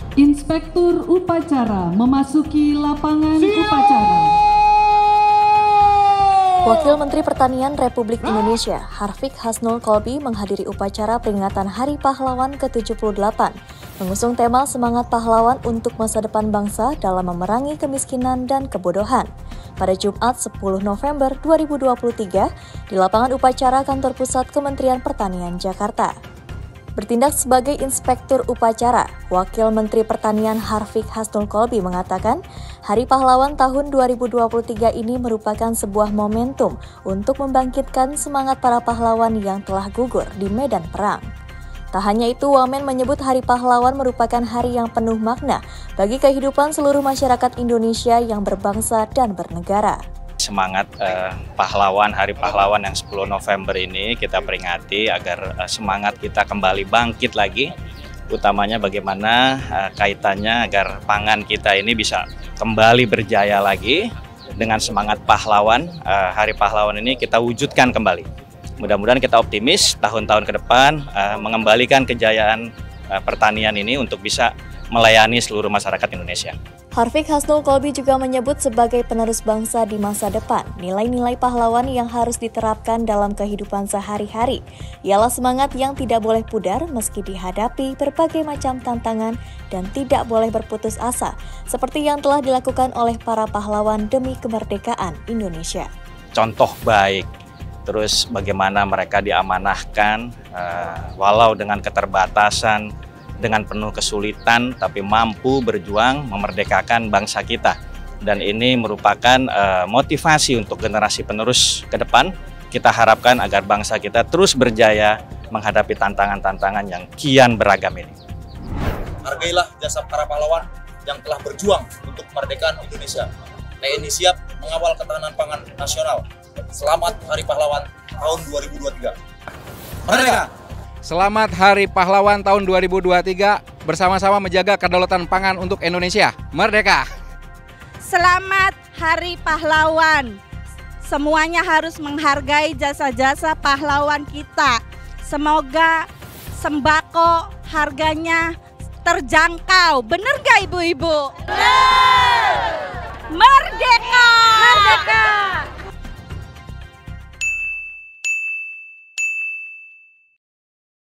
Inspektur upacara memasuki lapangan upacara. Wakil Menteri Pertanian Republik Indonesia, Harfiq Hasnul Kolbi menghadiri upacara peringatan Hari Pahlawan ke-78, mengusung tema Semangat Pahlawan untuk Masa Depan Bangsa dalam memerangi kemiskinan dan kebodohan. Pada Jumat 10 November 2023 di lapangan upacara Kantor Pusat Kementerian Pertanian Jakarta. Bertindak sebagai Inspektur Upacara, Wakil Menteri Pertanian Harfiq Hasnul Kolbi mengatakan, Hari Pahlawan tahun 2023 ini merupakan sebuah momentum untuk membangkitkan semangat para pahlawan yang telah gugur di medan perang. Tak hanya itu, Wamen menyebut Hari Pahlawan merupakan hari yang penuh makna bagi kehidupan seluruh masyarakat Indonesia yang berbangsa dan bernegara. Semangat pahlawan, Hari Pahlawan yang 10 November ini kita peringati agar semangat kita kembali bangkit lagi, utamanya bagaimana kaitannya agar pangan kita ini bisa kembali berjaya lagi dengan semangat pahlawan. Hari Pahlawan ini kita wujudkan kembali. Mudah-mudahan kita optimis tahun-tahun ke depan mengembalikan kejayaan pertanian ini untuk bisa melayani seluruh masyarakat Indonesia. Harfiq Hasnul Kolbi juga menyebut sebagai penerus bangsa di masa depan, nilai-nilai pahlawan yang harus diterapkan dalam kehidupan sehari-hari ialah semangat yang tidak boleh pudar meski dihadapi berbagai macam tantangan dan tidak boleh berputus asa, seperti yang telah dilakukan oleh para pahlawan demi kemerdekaan Indonesia. Contoh baik, terus bagaimana mereka diamanahkan, walau dengan keterbatasan, dengan penuh kesulitan, tapi mampu berjuang memerdekakan bangsa kita. Dan ini merupakan motivasi untuk generasi penerus ke depan. Kita harapkan agar bangsa kita terus berjaya menghadapi tantangan-tantangan yang kian beragam ini. Hargailah jasa para pahlawan yang telah berjuang untuk kemerdekaan Indonesia. TNI siap mengawal ketahanan pangan nasional. Selamat Hari Pahlawan tahun 2023. Merdeka! Selamat Hari Pahlawan tahun 2023, bersama-sama menjaga kedaulatan pangan untuk Indonesia. Merdeka! Selamat Hari Pahlawan. Semuanya harus menghargai jasa-jasa pahlawan kita. Semoga sembako harganya terjangkau. Bener gak ibu-ibu? Bener! Merdeka! Merdeka!